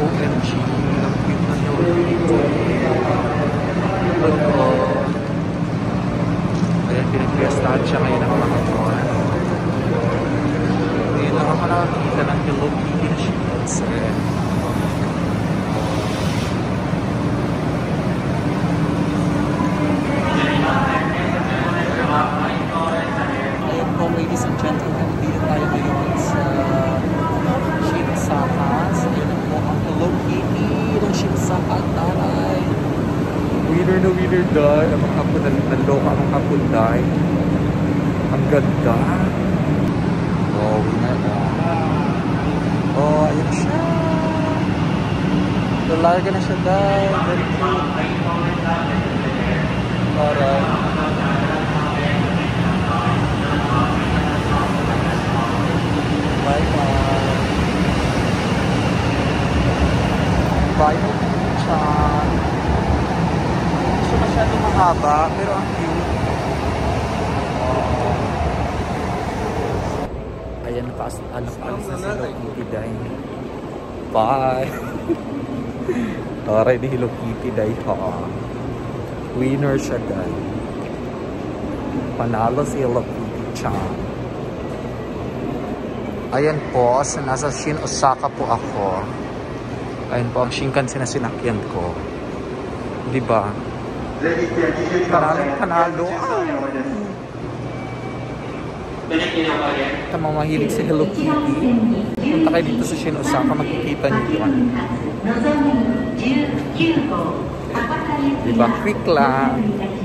OMG, ang cute na niya dito. Ayan, pinagpiestahan siya ngayon ng mga tron. Ngayon lang ako nakakita ng Hello Kitty na sheets. Ayan po, ladies and gentlemen, dito tayo ngayon sa Shinsaka. So yun po ang Hello Kitty ng Shinsaka at taray. Winner na winner dahil ang mga hapon, naloka ang hapon dahil ang ganda. Oh, winner na. Oh, ayun siya. Lalaga na siya dahil. Very cool. Alright. Bye-bye. Bye, Chan. Hindi siya masyadong mahaba, pero ang cute. Ayan, anak na si Hello Kitty dahil. Bye! Alright, Hello Kitty dahil ha. Winner siya dahil. Panalo si Hello Kitty Chan. Ayan po, nasa Shin Osaka po ako. Ayan po ang Shinkansen na sinakyan ko. Diba? Maraming panalo. Ito mga mahilig si Hello Kitty. Punta kayo dito sa Shin Osaka, makikita niyo yun. Diba? Quick lang.